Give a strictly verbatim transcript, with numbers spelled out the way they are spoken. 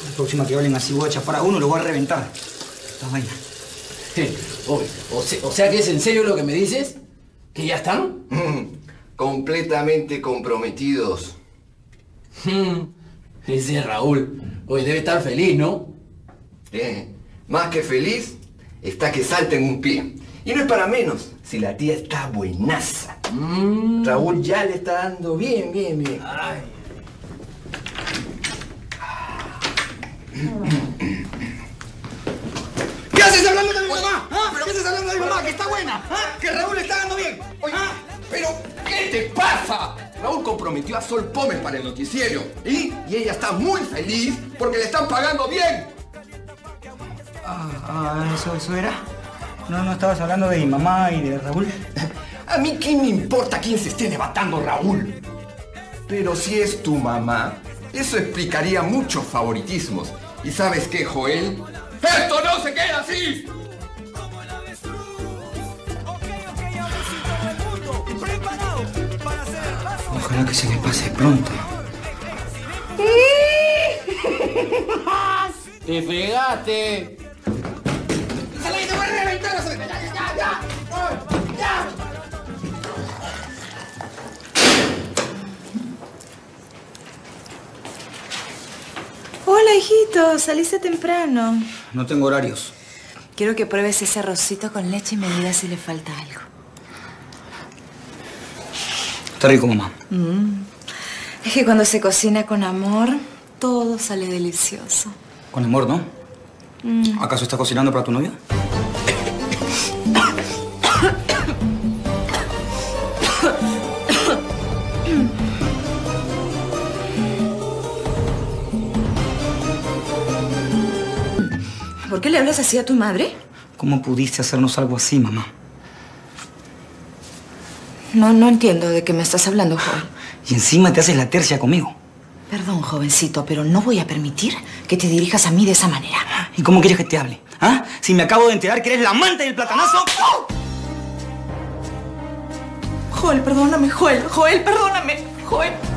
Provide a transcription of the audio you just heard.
La próxima que hablen así voy a chapar a uno y lo voy a reventar. Esta vaina. o, o, se, o sea que es en serio lo que me dices, ¿que ya están? Mm, completamente comprometidos. Mm, ese es Raúl. Oye, debe estar feliz, ¿no? Eh, más que feliz, está que salta en un pie. Y no es para menos, si la tía está buenaza. Mm. Raúl ya le está dando bien, bien, bien. Ay. ¿Qué haces hablando de mi mamá? ¿Ah? ¿Pero qué haces hablando de mi mamá? Que está buena. ¿Ah? Que Raúl le está dando bien. Oye, ¿Ah? pero ¿qué te pasa? Raúl comprometió a Sol Pómez para el noticiero. ¿Y? Y ella está muy feliz porque le están pagando bien. Ah, ah, eso, eso era. No, no estabas hablando de mi mamá y de Raúl. A mí qué me importa quién se esté debatando, Raúl. Pero si es tu mamá, eso explicaría muchos favoritismos. ¿Y sabes qué, Joel? ¡Esto no se queda así! Ojalá que se le pase pronto. ¡Te fregaste! ¡Sale, te voy a reventar! ¡Ya, ya, ya! ¡Ya! ¡Ya! Hola, hijito. Saliste temprano. No tengo horarios. Quiero que pruebes ese arrocito con leche y me digas si le falta algo. Está rico, mamá. Mm. Es que cuando se cocina con amor, todo sale delicioso. Con amor, ¿no? Mm. ¿Acaso estás cocinando para tu novia? ¿Por qué le hablas así a tu madre? ¿Cómo pudiste hacernos algo así, mamá? No, no entiendo de qué me estás hablando, Joel. Y encima te haces la tercia conmigo. Perdón, jovencito, pero no voy a permitir que te dirijas a mí de esa manera. ¿Y cómo quieres que te hable? ¿Ah? Si me acabo de enterar que eres la amante del platanazo. ¡Oh! Joel, perdóname, Joel. Joel, perdóname. Joel.